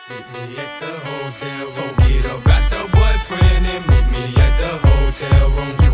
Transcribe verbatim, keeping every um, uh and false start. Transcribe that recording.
Meet me at the hotel room. Forget about your boyfriend and meet me at the hotel room.